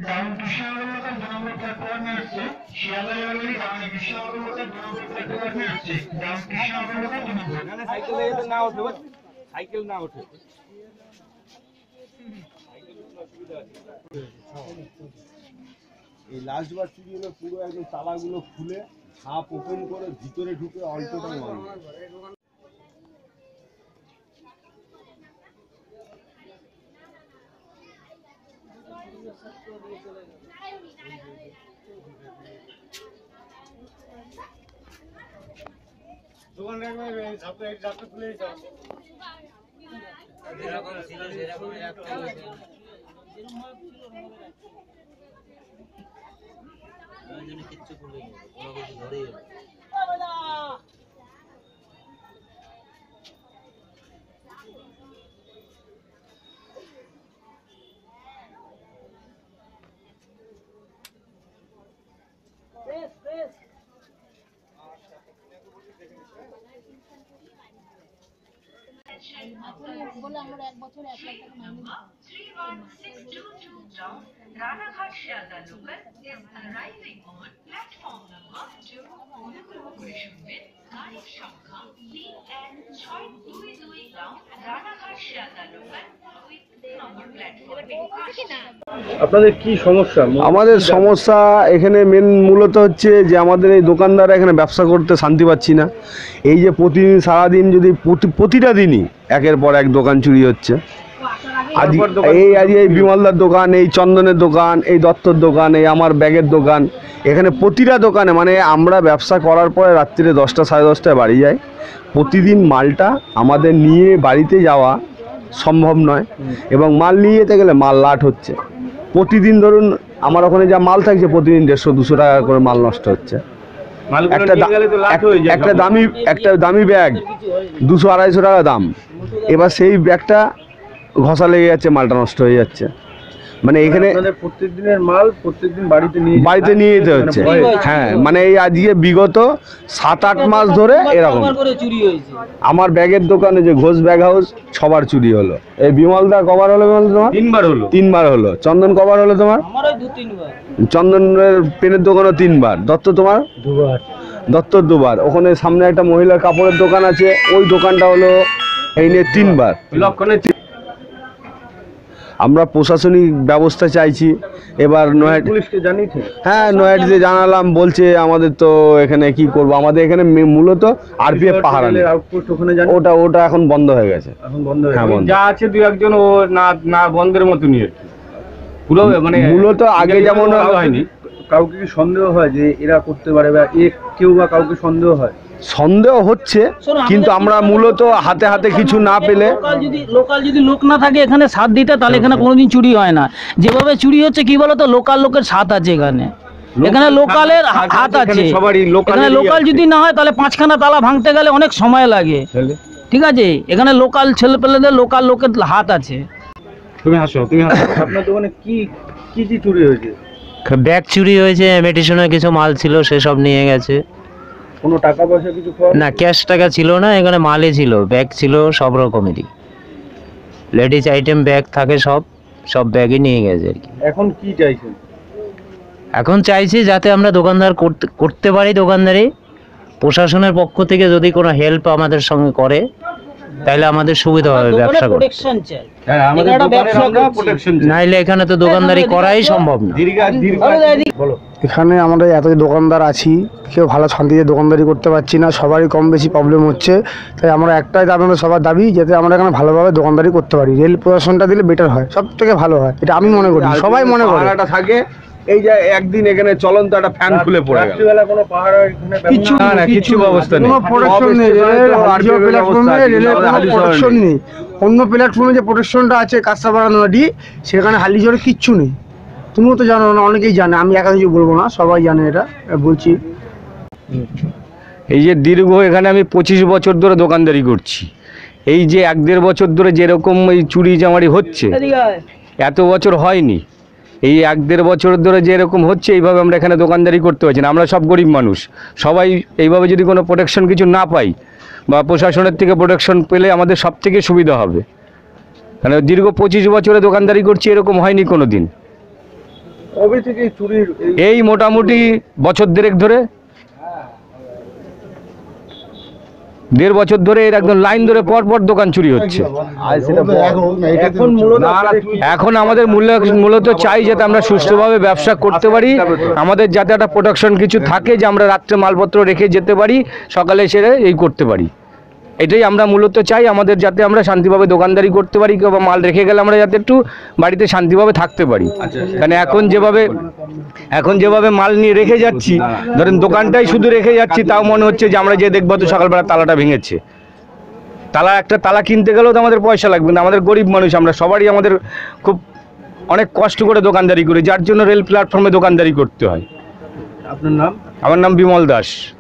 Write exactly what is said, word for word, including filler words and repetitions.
এই লাস্ট বার চুরি হলো পুরো একদম তালাগুলো খুলে হাফ ওপেন করে ভিতরে ঢুকে অল্পটা মাল। দোকান রাখবে ঝাপটা এই ঝাপটা খুলে দাও যেরকম ছিল সেরকমই রাখতে হবে যেরকম ভাবে ছিল ওই জন্য কিচ্ছু করবে না কোনো কিছু ধরেই হবে প্রেস প্রেস বলে আমরা এক বছর এক লাখ টাকা মাইনে Ranaghat Sealdah local is arriving on platform number two অনুগ্রহ করে শুনবেন গাড়ির সংখ্যা তিন এক ছয় দুই দুই রানাঘাট শিয়ালদা লোকাল নম্বর প্ল্যাটফর্মে আপনাদের কি সমস্যা? আমাদের সমস্যা এখানে মেন মূলত হচ্ছে যে আমাদের এই দোকানদাররা এখানে ব্যবসা করতে শান্তি পাচ্ছি না। এই যে প্রতিদিন সারাদিন যদি প্রতিটা দিনই একের পর এক দোকান চুরি হচ্ছে। আজ এই আজ এই বিমলদার দোকান, এই চন্দনের দোকান, এই দত্তর দোকান, এই আমার ব্যাগের দোকান, এখানে প্রতিটা দোকানে মানে আমরা ব্যবসা করার পরে রাত্রিরে দশটা সাড়ে দশটায় বাড়ি যাই। প্রতিদিন মালটা আমাদের নিয়ে বাড়িতে যাওয়া সম্ভব নয় এবং মাল নিয়ে যেতে গেলে মাল লাট হচ্ছে। প্রতিদিন ধরুন আমার ওখানে যা মাল থাকছে প্রতিদিন দেড়শো দুশো টাকা করে মাল নষ্ট হচ্ছে। একটা একটা দামি একটা দামি ব্যাগ দুশো আড়াইশো টাকা দাম, এবার সেই ব্যাগটা ঘষা লেগে যাচ্ছে, মালটা নষ্ট হয়ে যাচ্ছে। মানে এখানে প্রত্যেকদিনের মাল প্রত্যেকদিন বাড়িতে নিয়ে বাড়িতে নিয়ে যেতে হচ্ছে। হ্যাঁ মানে এই আজকে বিগত সাত আট মাস ধরে এরকম আমার ব্যাগের দোকানে যে ঘোষ ব্যাগ হাউস ছবার চুরি হলো। এই বিমলদা কবার হলো? বিমল তোমার তিনবার হলো তিনবার হলো চন্দন কবার হলো তোমার? চন্দনের পেনের দোকানও তিনবার। দত্ত তোমার দুবার। দত্তর দুবার। ওখানে সামনে একটা মহিলার কাপড়ের দোকান আছে, ওই দোকানটা হলো এই নিয়ে তিনবার। লক্ষণে আমরা প্রশাসনিক ব্যবস্থা চাইছি। এবার নয়াটি পুলিশকে জানিয়েছে? হ্যাঁ নয়াটিতে জানালাম, বলছে আমাদের তো এখানে কি করব, আমাদের এখানে মূলত আরপিএফ পাহারা নেই। ওটা ওটা এখন বন্ধ হয়ে গেছে। এখন বন্ধ হয়ে গেছে। যা আছে দুই একজন ও না না বন্ধের মতনই আর কি পুরো মানে মূলত আগে যেমন হয়নি। কাউকে কি সন্দেহ হয় যে এরা করতে পারে বা এ কেউ বা কাউকে সন্দেহ হয়? সন্দেহ হচ্ছে, কিন্তু আমরা মূলত হাতে হাতে কিছু না পেলে যদি লোকাল যদি লোক না থাকে এখানে সাথ দিতে, তাহলে এখানে কোনোদিন চুরি হয় না। যেভাবে চুরি হচ্ছে কি বলতো, লোকাল লোকের সাথ আছে এখানে। এখানে লোকালের হাত আছে। এখানে লোকাল যদি না হয় তাহলে পাঁচখানা তালা ভাঙতে গেলে অনেক সময় লাগে। ঠিক আছে, এখানে লোকাল ছেলেপেলেদের লোকাল লোকের হাত আছে। তুমি হাসো, তুমি হাসো। আপনার দোকানে কি কি কি চুরি হয়েছে? ব্যাগ চুরি হয়েছে, মেডিসিনের কিছু মাল ছিল সেসব নিয়ে গেছে। কোনো টাকা পয়সা কিছু না, ক্যাশ টাকা ছিল না, এখানে মালই ছিল, ব্যাগ ছিল সব রকমেরই, লেডিস আইটেম ব্যাগ থাকে, সব সব ব্যাগই নিয়ে গেছে আর কি। এখন কি চাইছেন? এখন চাইছি যাতে আমরা দোকানদার করতে করতে পারি দোকানদারি। প্রশাসনের পক্ষ থেকে যদি কোনো হেল্প আমাদের সঙ্গে করে তাহলে আমাদের সুবিধা হবে ব্যবসা করতে। হ্যাঁ, আমাদের দোকানের আমরা প্রোটেকশন চাই, নাইলে এখানে তো দোকানদারি করাই সম্ভব না। এখানে আমরা এত দোকানদার আছি, কেউ ভালো শান্তিতে দোকানদারি করতে পারছি না, সবারই কম বেশি প্রবলেম হচ্ছে। তাই আমরা একটাই দাবি, আমাদের সবার দাবি যাতে আমরা এখানে ভালোভাবে দোকানদারি করতে পারি। রেল প্রশাসনটা দিলে বেটার হয়, সব থেকে ভালো হয়, এটা আমি মনে করি, সবাই মনে করে। থাকে এই যে একদিন এখানে চলন্ত একটা ফ্যান খুলে পড়ে গেল, রাত্রিবেলা কোনো পাহাড় এখানে কিছু না, কিছু ব্যবস্থা নেই, কোনো প্রোটেকশন নেই, রেলের আরপিএফ প্ল্যাটফর্মে রেলের কোনো প্রোটেকশন নেই। অন্য প্ল্যাটফর্মে যে প্রোটেকশনটা আছে কাঁচরাপাড়া নদী, সেখানে হালিজড়ে কিচ্ছু নেই। তুমিও তো জানো না, অনেকেই জানে, আমি একা কিছু বলবো না, সবাই জানে এটা বলছি। এই যে দীর্ঘ এখানে আমি পঁচিশ বছর ধরে দোকানদারি করছি, এই যে এক দেড় বছর ধরে যেরকম এই চুরি চামারি হচ্ছে এত বছর হয়নি। এই এক দেড় বছর ধরে যেরকম হচ্ছে এইভাবে আমরা এখানে দোকানদারি করতে পারছি না। আমরা সব গরিব মানুষ, সবাই এইভাবে যদি কোনো প্রোটেকশন কিছু না পাই বা প্রশাসনের থেকে প্রোটেকশন পেলে আমাদের সব থেকে সুবিধা হবে। মানে দীর্ঘ পঁচিশ বছরে দোকানদারি করছি, এরকম হয়নি কোনো দিন। কবে থেকে চুরির এই- এই মোটামুটি বছর দেড়েক ধরে, দেড় বছর ধরে এর একদম লাইন ধরে পর পর দোকান চুরি হচ্ছে। আর সেটা এখন মূলত এখন আমাদের মূল্য মূলত চাই যাতে আমরা সুষ্ঠুভাবে ব্যবসা করতে পারি, আমাদের যাতে একটা প্রোটেকশন কিছু থাকে যে আমরা রাত্রে মালপত্র রেখে যেতে পারি, সকালে সেরে এই করতে পারি। এটাই আমরা মূলত চাই, আমাদের যাতে আমরা শান্তিভাবে দোকানদারি করতে পারি, কিংবা মাল রেখে গেলে আমরা যাতে একটু বাড়িতে শান্তিভাবে থাকতে পারি। কারণ এখন যেভাবে এখন যেভাবে মাল নিয়ে রেখে যাচ্ছি, ধরেন দোকানটাই শুধু রেখে যাচ্ছি, তাও মনে হচ্ছে যে আমরা যে দেখবো তো সকালবেলা তালাটা ভেঙেছে। তালা একটা তালা কিনতে গেলেও তো আমাদের পয়সা লাগবে না, আমাদের গরিব মানুষ, আমরা সবারই আমাদের খুব অনেক কষ্ট করে দোকানদারি করি, যার জন্য রেল প্ল্যাটফর্মে দোকানদারি করতে হয়। আপনার নাম? আমার নাম বিমল দাস।